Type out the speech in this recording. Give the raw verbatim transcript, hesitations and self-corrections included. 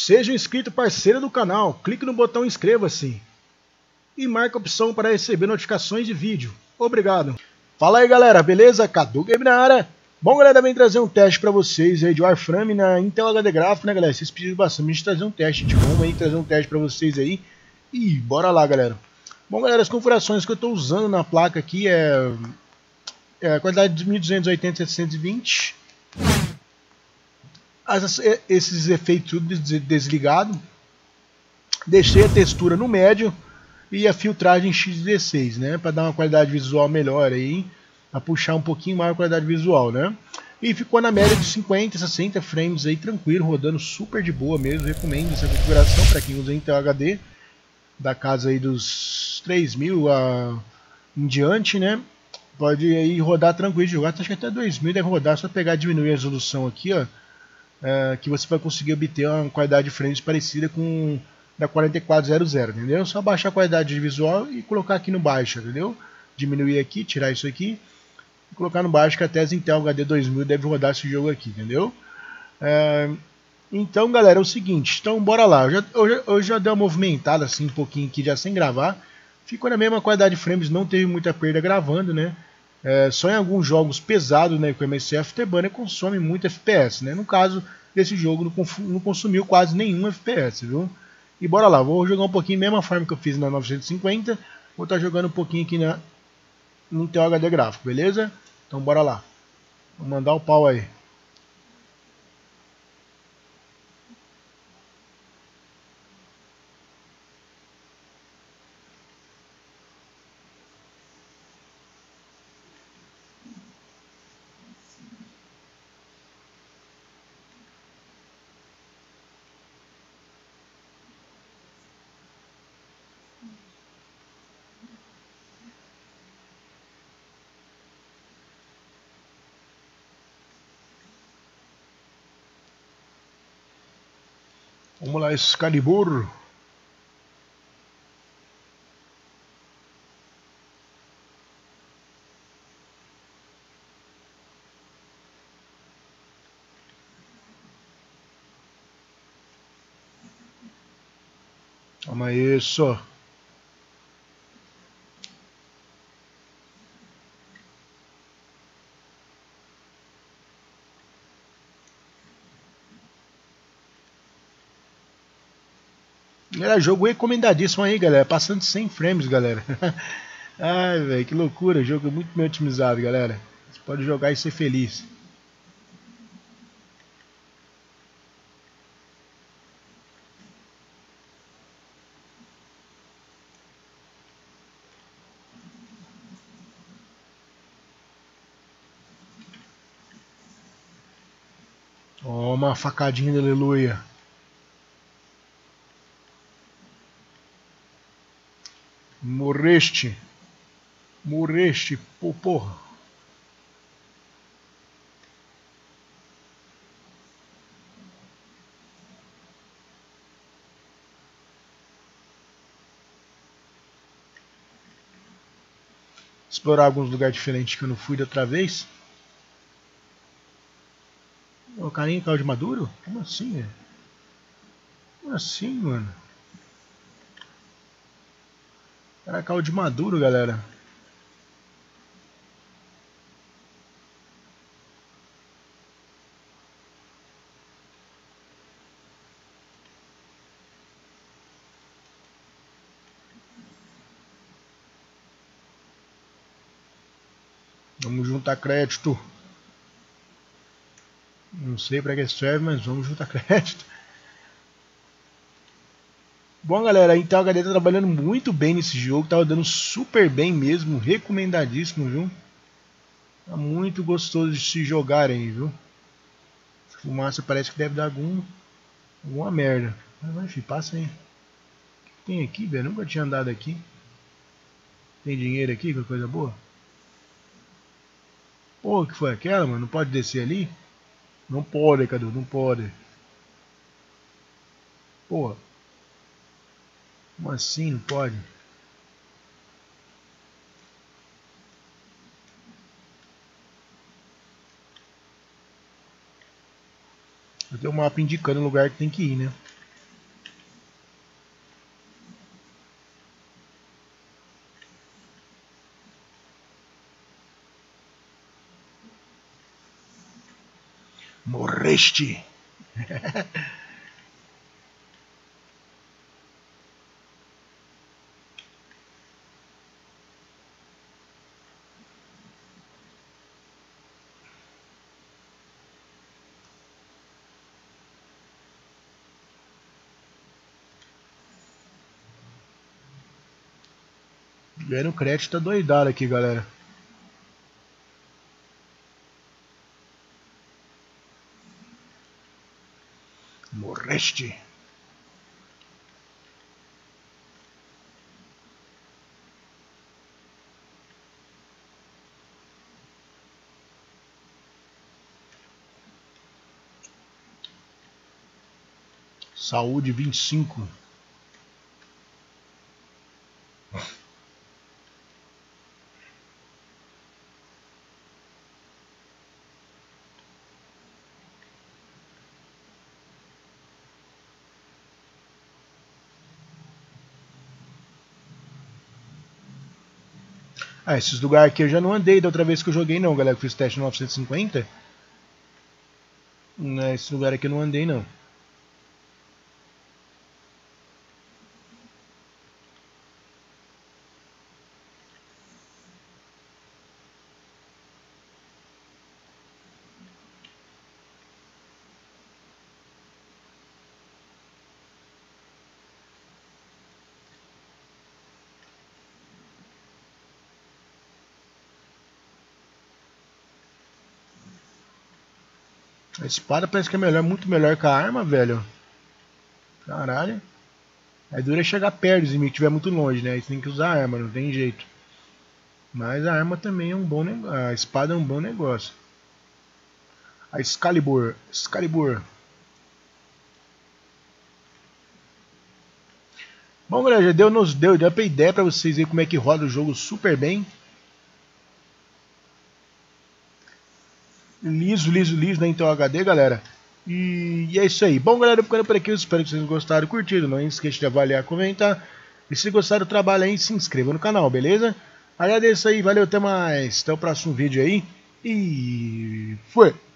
Seja um inscrito parceiro do canal, clique no botão inscreva-se e marque a opção para receber notificações de vídeo. Obrigado. Fala aí galera, beleza? Cadu Game na área. Bom galera, vem trazer um teste para vocês aí de Warframe na Intel H D Graphics, né galera? Vocês pediram bastante de trazer um teste de ROM aí, trazer um teste para vocês aí. E bora lá galera. Bom galera, as configurações que eu estou usando na placa aqui é, é a qualidade de mil duzentos e oitenta por setecentos e vinte. As, esses efeitos tudo desligado. Deixei a textura no médio e a filtragem X dezesseis, né, para dar uma qualidade visual melhor aí, para puxar um pouquinho mais a qualidade visual, né? E ficou na média de cinquenta, sessenta frames aí, tranquilo, rodando super de boa mesmo. Recomendo essa configuração para quem usa Intel H D da casa aí dos três mil a, em diante, né? Pode aí rodar tranquilo de jogar, acho que até dois mil deve rodar, só pegar e diminuir a resolução aqui, ó, é, que você vai conseguir obter uma qualidade de frames parecida com da quarenta e quatro zero zero, entendeu? Só baixar a qualidade visual e colocar aqui no baixo, entendeu? Diminuir aqui, tirar isso aqui e colocar no baixo, que até as Intel H D dois mil deve rodar esse jogo aqui, entendeu? É, então galera, é o seguinte, então bora lá. Eu já, eu, já, eu já dei uma movimentada assim um pouquinho aqui já sem gravar. Ficou na mesma qualidade de frames, não teve muita perda gravando, né? É, só em alguns jogos pesados, né, com M S I Afterburner consome muito F P S, né? No caso desse jogo não, não consumiu quase nenhum F P S, viu? E bora lá, vou jogar um pouquinho, mesma forma que eu fiz na novecentos e cinquenta, vou estar jogando um pouquinho aqui na, no Intel H D gráfico, beleza? Então bora lá, vou mandar o pau aí. Vamos lá, Excalibur. Toma isso. É jogo recomendadíssimo aí, galera. Passando de cem frames, galera. Ai, velho, que loucura. O jogo é muito bem otimizado, galera. Você pode jogar e ser feliz. Toma, facadinha de aleluia. Morreste. Morreste, pô, porra. Explorar alguns lugares diferentes que eu não fui da outra vez. O carinha caiu de maduro? Como assim, velho? Como assim, mano? O cara caiu de maduro, galera. Vamos juntar crédito. Não sei pra que serve, mas vamos juntar crédito. Bom, galera, a Intel H D tá trabalhando muito bem nesse jogo. Tá rodando super bem mesmo. Recomendadíssimo, viu? Tá muito gostoso de se jogar aí, viu? A fumaça parece que deve dar algum, alguma merda. Mas vai, filho, passa aí. O que tem aqui, velho? Nunca tinha andado aqui. Tem dinheiro aqui, que coisa boa. Pô, que foi aquela, mano? Não pode descer ali? Não pode, Cadu, não pode. Pô. Como assim não pode? Eu tenho um mapa indicando o lugar que tem que ir, né? Morreste. Ganhando crédito tá doidado aqui, galera. Morreste. Saúde vinte e cinco. Ah, esses lugares aqui eu já não andei da outra vez que eu joguei não, galera. Eu fiz teste no novecentos e cinquenta. Não, esse lugar aqui eu não andei não. A espada parece que é melhor, muito melhor que a arma, velho. Caralho. É duro é chegar perto se me estiver muito longe, né? Aí você tem que usar a arma, não tem jeito. Mas a arma também é um bom negócio. A espada é um bom negócio. A Excalibur. Excalibur. Bom, galera, já deu, nos, deu, deu pra ideia pra vocês verem como é que roda o jogo super bem. Liso, liso, liso na Intel H D, galera. E, e é isso aí. Bom, galera, ficando por aqui, eu espero que vocês gostaram, curtiram. Não esqueça de avaliar, comentar. E se gostaram do trabalho aí, se inscreva no canal, beleza? Agradeço aí, valeu, até mais. Até o próximo vídeo aí. E... foi!